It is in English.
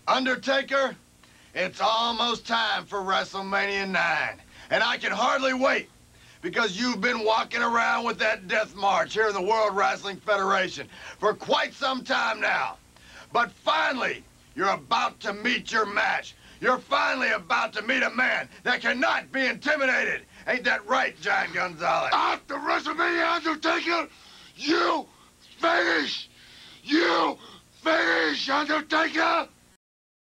Undertaker, it's almost time for WrestleMania 9. And I can hardly wait because you've been walking around with that death march here in the World Wrestling Federation for quite some time now. But finally, you're about to meet your match. You're finally about to meet a man that cannot be intimidated. Ain't that right, Giant Gonzalez? After WrestleMania, Undertaker, you finish! You finish, Undertaker!